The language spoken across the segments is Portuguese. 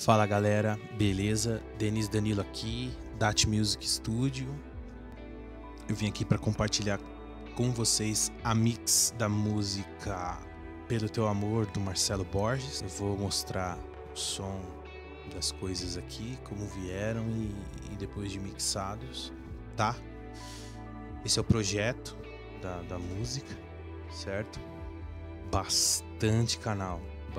Fala galera, beleza? Denis Danilo aqui, Dat Music Studio. Eu vim aqui para compartilhar com vocês a mix da música Pelo Teu Amor, do Marcelo Borges. Eu vou mostrar o som das coisas aqui, como vieram e depois de mixados, tá? Esse é o projeto da música, certo? Bastante canal.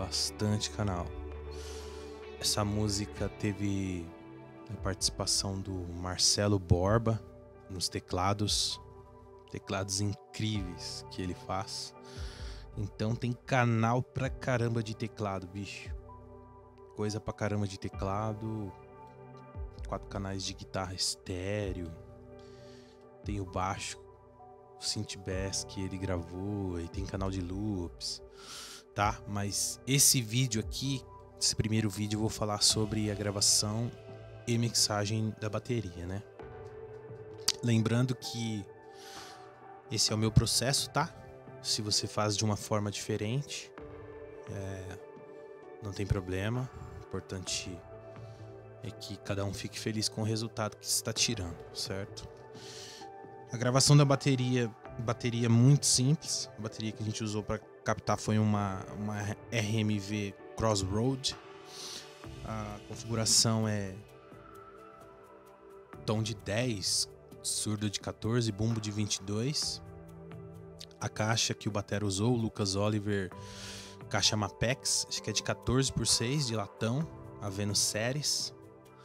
Essa música teve a participação do Marcelo Borba nos teclados incríveis que ele faz. Então tem canal pra caramba de teclado, bicho. Coisa pra caramba de teclado. 4 canais de guitarra estéreo. Tem o baixo, o synth bass que ele gravou, e tem canal de loops, tá? Mas esse vídeo aqui, esse primeiro vídeo, eu vou falar sobre a gravação e mixagem da bateria, né? Lembrando que esse é o meu processo, tá? Se você faz de uma forma diferente, não tem problema. O importante é que cada um fique feliz com o resultado que está tirando, certo? A gravação da bateria muito simples. A bateria que a gente usou para captar foi uma RMV Crossroad. A configuração é tom de 10, surdo de 14, bumbo de 22. A caixa que o batera usou, o Lucas Oliver, caixa Mapex, acho que é de 14x6 de latão, a Venus Series.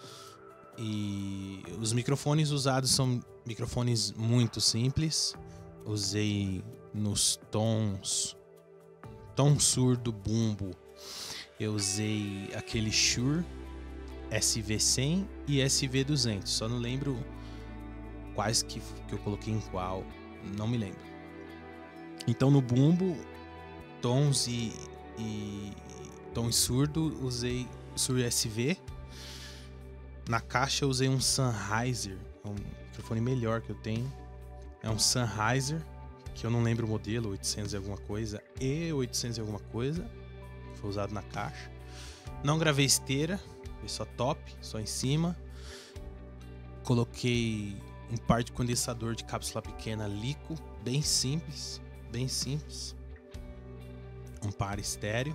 E os microfones usados são microfones muito simples. Usei nos tons tom surdo, bumbo. Eu usei aquele Shure SV100 e SV200. Só não lembro quais que eu coloquei em qual. Não me lembro. Então no bumbo, tons e tom surdo, usei Shure SV. Na caixa eu usei um Sennheiser, um microfone melhor que eu tenho. É um Sennheiser, que eu não lembro o modelo, 800 e alguma coisa e 800 e alguma coisa. Foi usado na caixa. Não gravei esteira, foi só top, só em cima. Coloquei um par de condensador de cápsula pequena Lico, bem simples. Um par estéreo.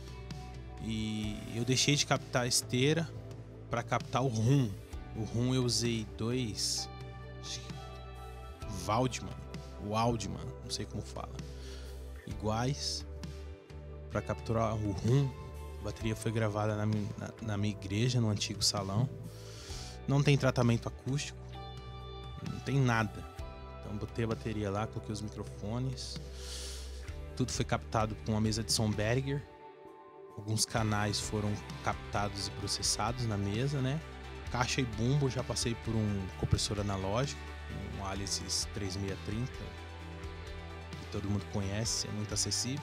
E eu deixei de captar a esteira para captar o rum. O rum eu usei dois Waldman, não sei como fala, iguais, para capturar o rum. A bateria foi gravada na minha igreja, no antigo salão. Não tem tratamento acústico, não tem nada. Então botei a bateria lá, coloquei os microfones. Tudo foi captado com uma mesa de som Behringer. Alguns canais foram captados e processados na mesa, né? Caixa e bumbo, já passei por um compressor analógico, um Alesis 3630, que todo mundo conhece, é muito acessível.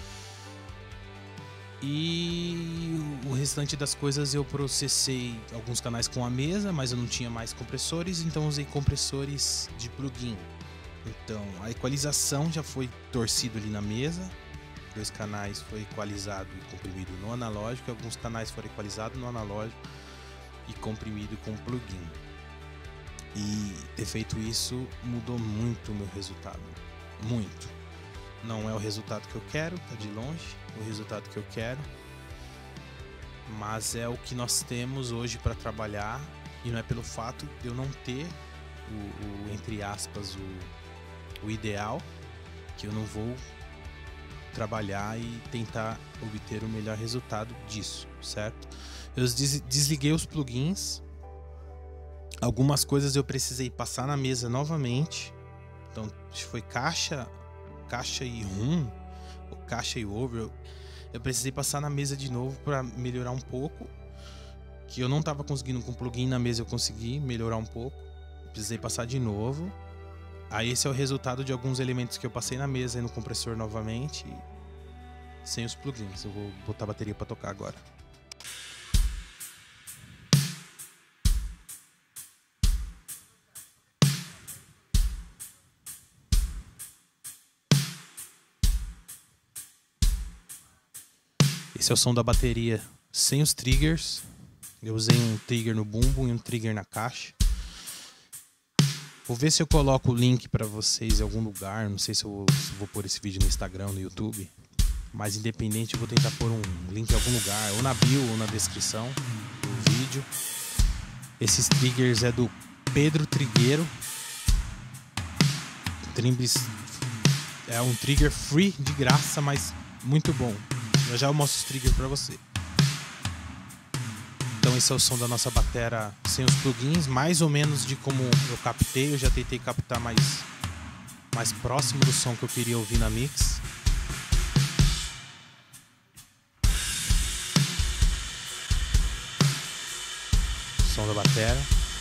E o restante das coisas eu processei alguns canais com a mesa, mas eu não tinha mais compressores, então usei compressores de plugin. Então a equalização já foi torcido ali na mesa. 2 canais foi equalizado e comprimido no analógico, e alguns canais foram equalizados no analógico e comprimido com plugin. E ter feito isso mudou muito o meu resultado. Muito. Não é o resultado que eu quero, tá de longe o resultado que eu quero, mas é o que nós temos hoje para trabalhar, e não é pelo fato de eu não ter entre aspas, o ideal, que eu não vou trabalhar e tentar obter o melhor resultado disso, certo? Eu desliguei os plugins. Algumas coisas eu precisei passar na mesa novamente. Então foi caixa e rum, ou caixa e over. Eu precisei passar na mesa de novo para melhorar um pouco, que eu não estava conseguindo com o plugin na mesa. Eu consegui melhorar um pouco, precisei passar de novo. Aí esse é o resultado de alguns elementos que eu passei na mesa e no compressor novamente, sem os plugins. Eu vou botar a bateria para tocar agora. Esse é o som da bateria sem os triggers. Eu usei um trigger no bumbo e um trigger na caixa. Vou ver se eu coloco o link para vocês em algum lugar. Não sei se eu vou pôr esse vídeo no Instagram, no YouTube. Mas independente, eu vou tentar pôr um link em algum lugar, ou na bio ou na descrição do vídeo. Esses triggers é do Pedro Trigueiro. Trimbis é um trigger free, de graça, mas muito bom. Eu já mostro os triggers para você. Então esse é o som da nossa batera sem os plugins, mais ou menos de como eu captei. Eu já tentei captar mais próximo do som que eu queria ouvir na mix. Som da batera.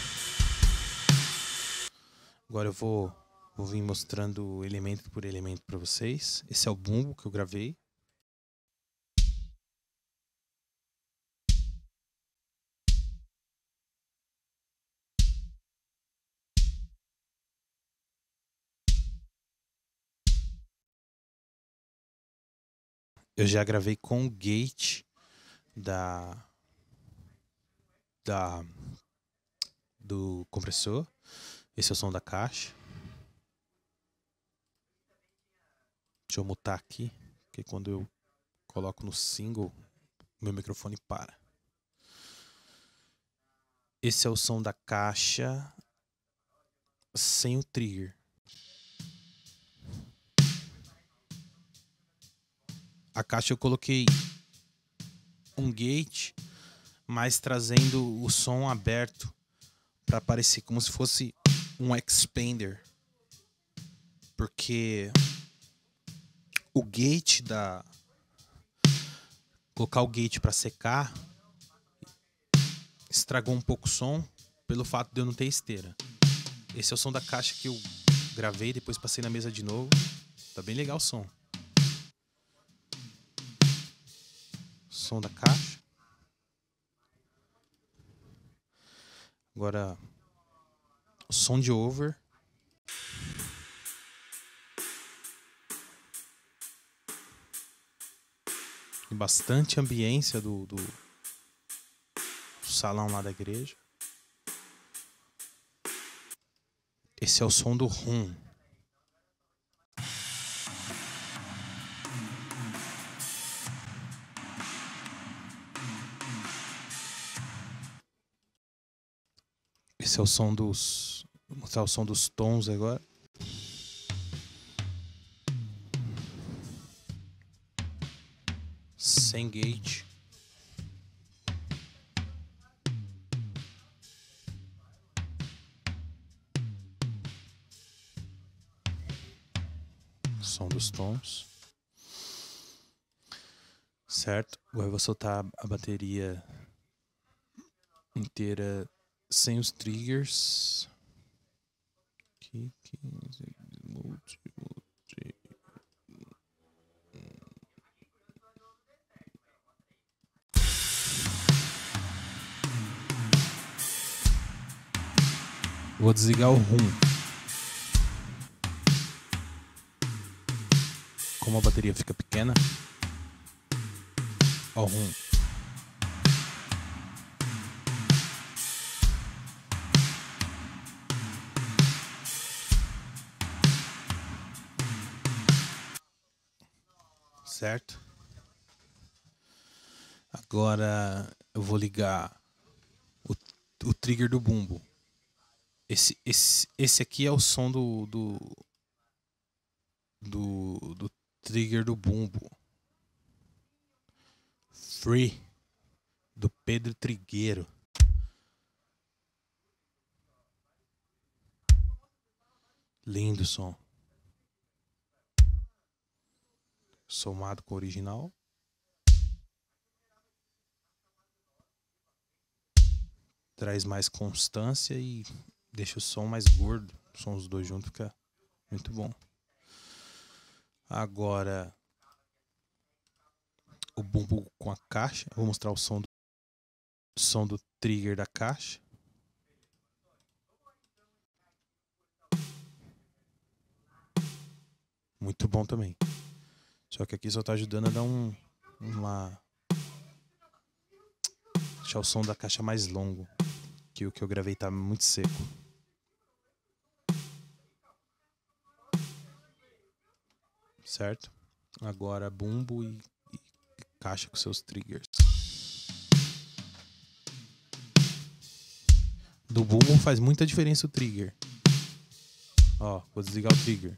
Agora eu vou vir mostrando elemento por elemento para vocês. Esse é o bumbo que eu gravei. Eu já gravei com o gate do compressor. Esse é o som da caixa. Deixa eu mutar aqui, porque quando eu coloco no single, meu microfone para. Esse é o som da caixa sem o trigger. A caixa eu coloquei um gate, mas trazendo o som aberto para parecer como se fosse um expander. Porque o gate colocar o gate para secar estragou um pouco o som pelo fato de eu não ter esteira. Esse é o som da caixa que eu gravei, depois passei na mesa de novo. Tá bem legal o som. Som da caixa. Agora o som de over. Tem bastante ambiência do salão lá da igreja. Esse é o som do rum. Esse é o som dos... Vou mostrar o som dos tons agora. Sem gate. Som dos tons. Certo? Agora eu vou soltar a bateria inteira sem os triggers. Aqui, multi. Vou desligar o rum. Como a bateria fica pequena. Ó o rum. Certo? Agora eu vou ligar o trigger do bumbo. Esse aqui é o som do trigger do bumbo. Free. Do Pedro Trigueiro. Lindo som. Somado com o original. Traz mais constância e deixa o som mais gordo. O som dos dois juntos fica muito bom. Agora o bumbo com a caixa. Vou mostrar o som do trigger da caixa. Muito bom também. Só que aqui só tá ajudando a dar uma... deixar o som da caixa mais longo, que o que eu gravei tá muito seco. Certo? Agora bumbo e caixa com seus triggers. Do bumbo faz muita diferença o trigger. Ó, vou desligar o trigger.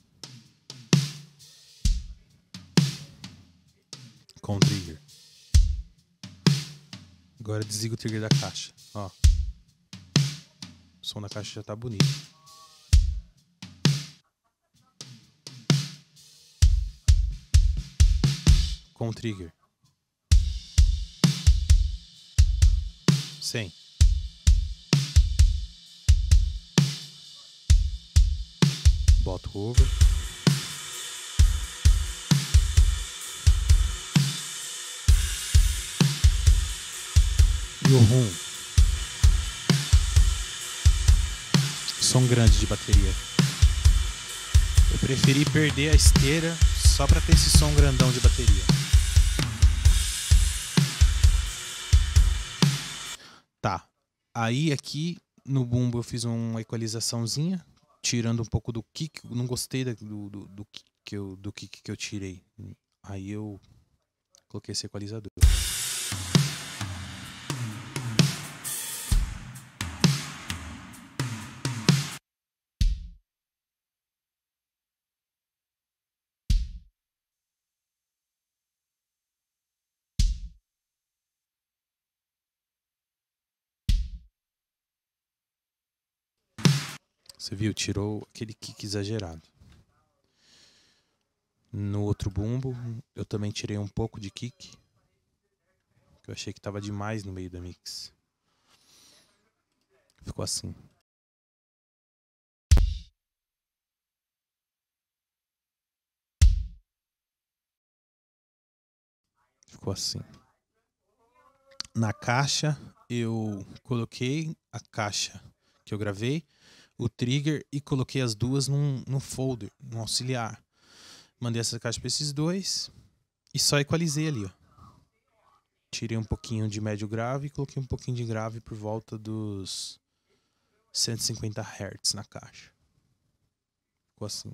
Com o trigger. Agora desliga o trigger da caixa. Ó. O som da caixa já tá bonito. Com o trigger. Sem. Boto o over. E o rum. Som grande de bateria. Eu preferi perder a esteira só pra ter esse som grandão de bateria. Tá. Aí aqui no bumbo eu fiz uma equalizaçãozinha, tirando um pouco do kick. Não gostei do kick que eu tirei. Aí eu coloquei esse equalizador. Você viu? Tirou aquele kick exagerado. No outro bumbo, eu também tirei um pouco de kick. Que eu achei que tava demais no meio da mix. Ficou assim. Ficou assim. Na caixa, eu coloquei a caixa que eu gravei, o trigger, e coloquei as duas num folder, num auxiliar. Mandei essa caixa para esses dois e só equalizei ali, ó. Tirei um pouquinho de médio grave e coloquei um pouquinho de grave por volta dos 150 Hz na caixa. Ficou assim.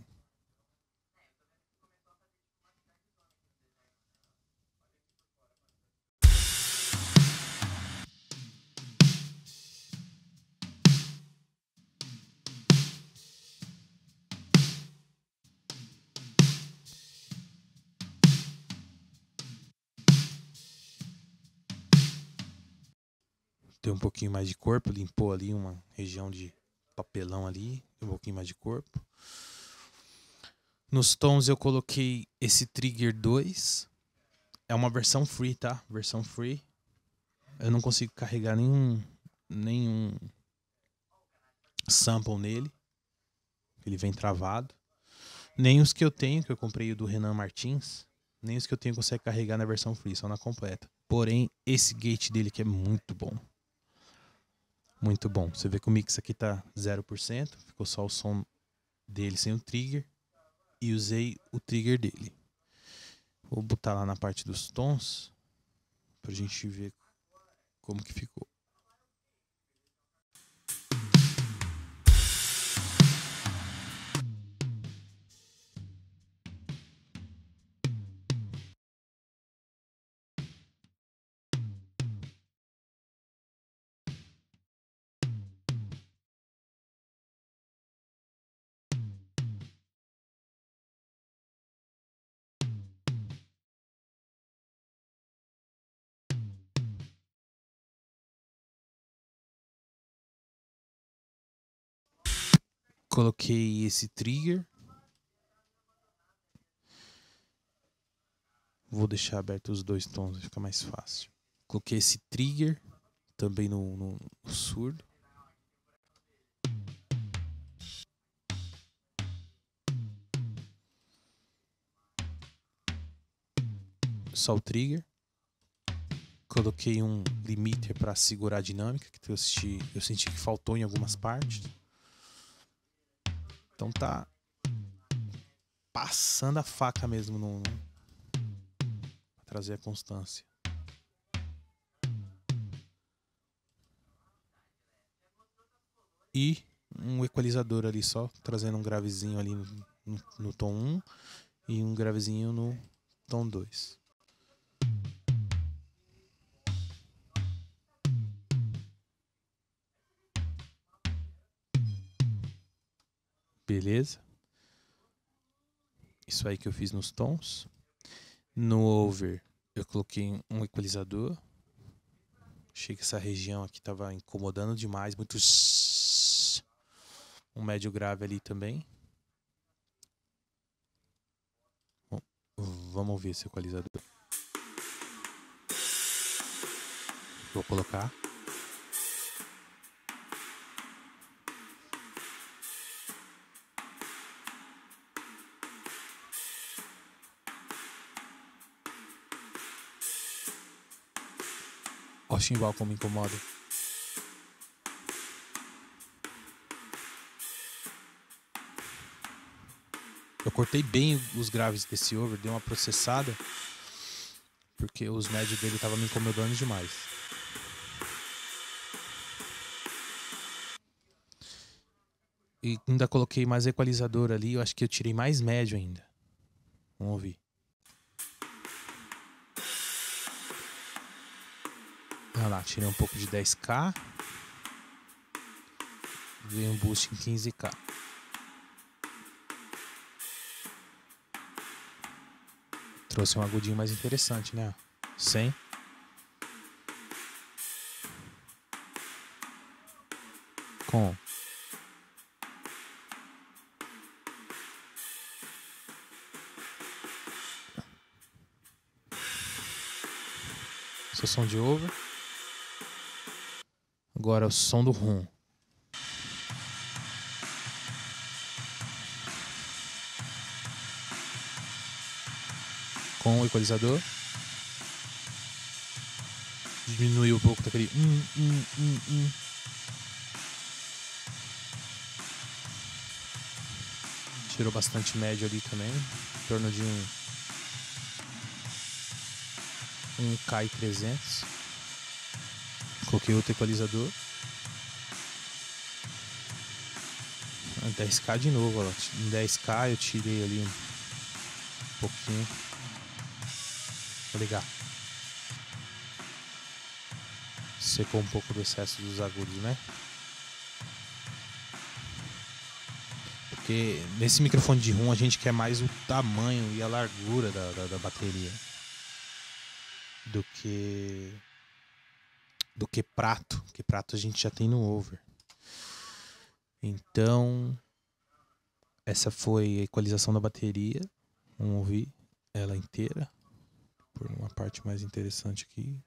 Deu um pouquinho mais de corpo, limpou ali uma região de papelão ali, deu um pouquinho mais de corpo. Nos tons eu coloquei esse Trigger 2. É uma versão free, tá? Versão free. Eu não consigo carregar nenhum sample nele. Ele vem travado. Nem os que eu tenho, que eu comprei o do Renan Martins, nem os que eu tenho consegue carregar na versão free, só na completa. Porém, esse gate dele aqui é muito bom. Muito bom. Você vê que o mix aqui tá 0%. Ficou só o som dele sem o trigger. E usei o trigger dele. Vou botar lá na parte dos tons pra gente ver como que ficou. Coloquei esse trigger. Vou deixar aberto os dois tons, vai ficar mais fácil. Coloquei esse trigger também no surdo. Só o trigger. Coloquei um limiter para segurar a dinâmica, que eu senti que faltou em algumas partes. Então tá passando a faca mesmo pra trazer a constância. e um equalizador ali só, trazendo um gravezinho ali no tom 1 e um gravezinho no tom 2. Beleza? Isso aí que eu fiz nos tons. No over eu coloquei um equalizador. Achei que essa região aqui estava incomodando demais, muito um médio grave ali também. Bom, vamos ver esse equalizador. Vou colocar. Ó o chimbal como incomoda. Eu cortei bem os graves desse over, dei uma processada, porque os médios dele estavam me incomodando demais. E ainda coloquei mais equalizador ali, eu acho que eu tirei mais médio ainda. Vamos ouvir. Olha lá, tirei um pouco de 10K. Veio um boost em 15K. Trouxe um agudinho mais interessante, né? 100. Com esse som de over. Agora o som do rum. Com o equalizador. Diminuiu um pouco daquele Tirou bastante médio ali também. Em torno de um K300. Coloquei outro equalizador. 10K de novo, ó. Em 10K eu tirei ali um pouquinho. Vou ligar. Secou um pouco do excesso dos agudos, né? Porque nesse microfone de rum a gente quer mais o tamanho e a largura da bateria do que prato. Porque prato a gente já tem no over. Então, essa foi a equalização da bateria. Vamos ouvir ela inteira. Por uma parte mais interessante aqui.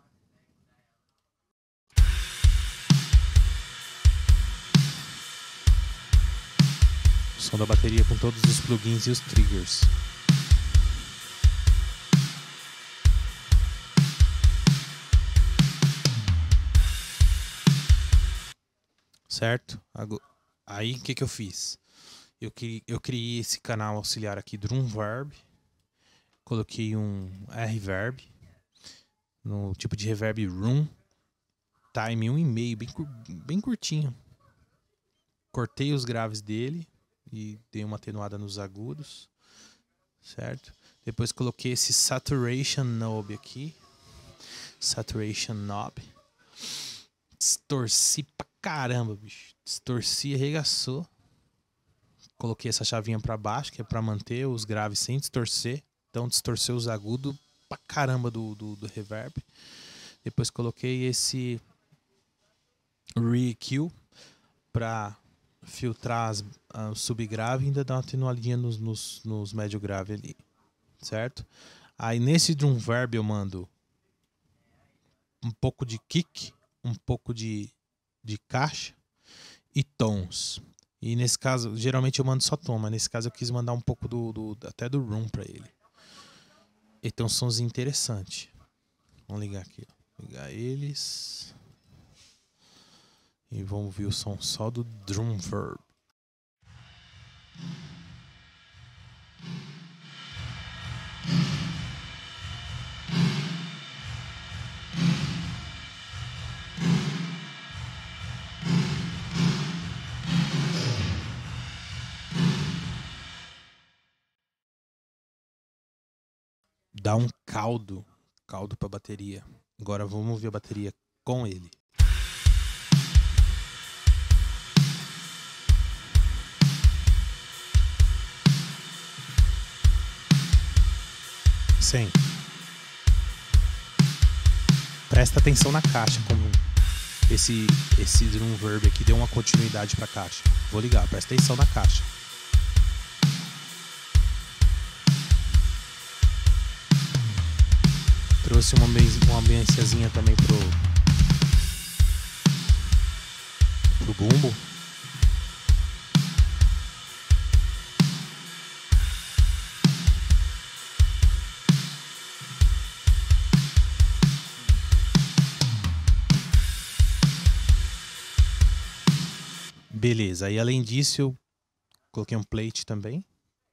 O som da bateria com todos os plugins e os triggers. Certo? Aí o que eu fiz? Eu criei esse canal auxiliar aqui, Drumverb. Coloquei um R-Verb no tipo de reverb Room. Time 1,5, bem curtinho. Cortei os graves dele e dei uma atenuada nos agudos, certo? Depois coloquei esse Saturation Knob aqui. Saturation Knob. Distorci pra caramba, bicho. Distorci, arregaçou. Coloquei essa chavinha pra baixo, que é pra manter os graves sem distorcer. Então distorceu os agudos pra caramba do reverb. Depois coloquei esse Re-EQ pra filtrar o subgrave e ainda dar uma atenuadinha nos médio grave ali, certo? Aí nesse Drumverb eu mando um pouco de kick, um pouco de caixa e tons. E nesse caso, geralmente eu mando só tom, mas nesse caso eu quis mandar um pouco até do room pra ele. E tem um sonzinho interessante. Vamos ligar aqui, ó. Ligar eles. E vamos ver o som só do Drumverb. dá um caldo pra bateria. Agora vamos ver a bateria com ele. Sim. Presta atenção na caixa, como esse drum verb aqui deu uma continuidade pra caixa. Vou ligar, presta atenção na caixa. Trouxe uma ambiênciazinha também pro bumbo. Beleza, e além disso eu coloquei um plate também.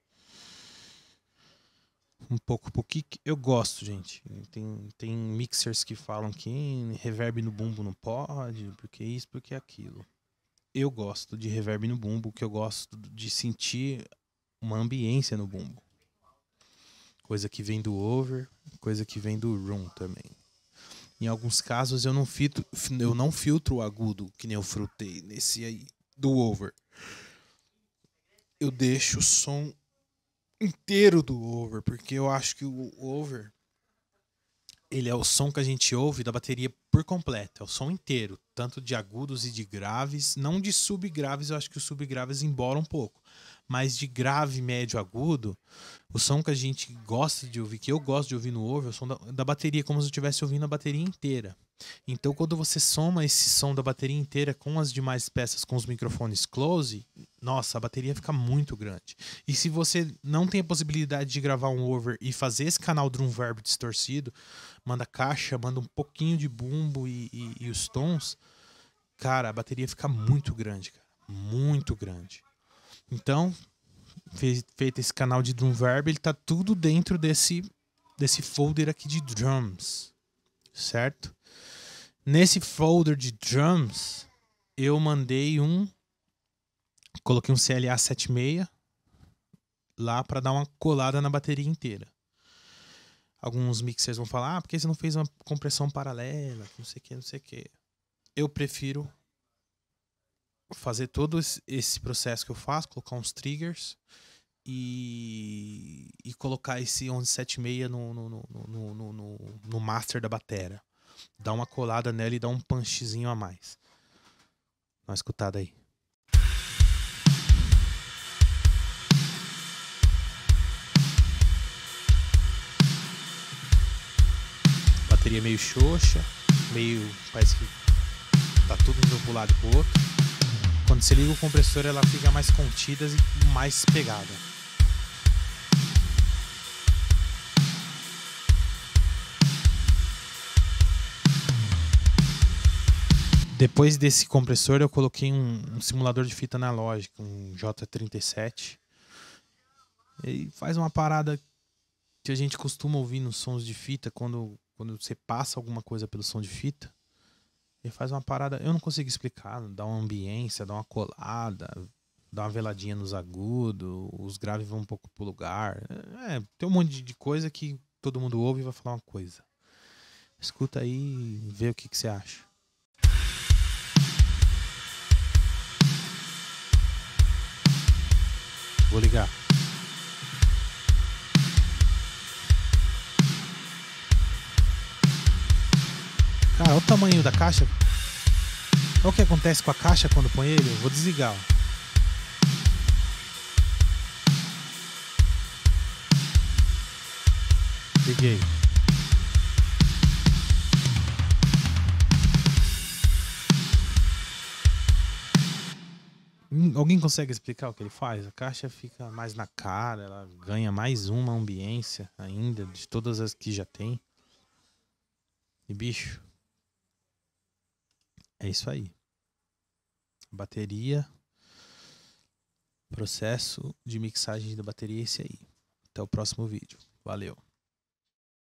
Um pouco pro kick. Eu gosto, gente. Tem mixers que falam que reverb no bumbo não pode, porque isso, porque aquilo. Eu gosto de reverb no bumbo, que eu gosto de sentir uma ambiência no bumbo. Coisa que vem do over, coisa que vem do room também. Em alguns casos eu não filtro o agudo, que nem eu frutei nesse aí, do over. Eu deixo o som inteiro do over, porque eu acho que o over, ele é o som que a gente ouve da bateria por completo, é o som inteiro, tanto de agudos e de graves, não de subgraves, eu acho que os subgraves embolam um pouco, mas de grave, médio, agudo, o som que a gente gosta de ouvir, que eu gosto de ouvir no over, é o som da bateria, como se eu estivesse ouvindo a bateria inteira. Então, quando você soma esse som da bateria inteira com as demais peças, com os microfones close, nossa, a bateria fica muito grande. E se você não tem a possibilidade de gravar um over e fazer esse canal drum verb distorcido, manda caixa, manda um pouquinho de bumbo e os tons, cara, a bateria fica muito grande, cara. Muito grande. Então, feito esse canal de drum verb, ele tá tudo dentro desse folder aqui de drums, certo? Nesse folder de drums, eu coloquei um CLA 76 lá para dar uma colada na bateria inteira. Alguns mixers vão falar, por que você não fez uma compressão paralela, não sei o que, não sei o que. Eu prefiro fazer todo esse processo que eu faço, colocar uns triggers e colocar esse 1176 no master da batera. Dá uma colada nela e dá um punchzinho a mais. Dá uma escutada aí. Bateria meio xoxa, parece que tá tudo indo pro lado e pro outro. Quando você liga o compressor, ela fica mais contida e mais pegada. Depois desse compressor, eu coloquei um simulador de fita analógica, um J37. Ele faz uma parada que a gente costuma ouvir nos sons de fita, quando você passa alguma coisa pelo som de fita. Ele faz uma parada, eu não consigo explicar, dá uma ambiência, dá uma colada, dá uma veladinha nos agudos, os graves vão um pouco pro lugar. Tem um monte de coisa que todo mundo ouve e vai falar uma coisa. Escuta aí e vê o que você acha. Vou ligar. Cara, olha o tamanho da caixa. Olha o que acontece com a caixa quando põe ele. Eu vou desligar, ó. Liguei. Alguém consegue explicar o que ele faz? A caixa fica mais na cara, ela ganha mais uma ambiência ainda de todas as que já tem. E bicho, é isso aí. Bateria, processo de mixagem da bateria é esse aí. Até o próximo vídeo. Valeu.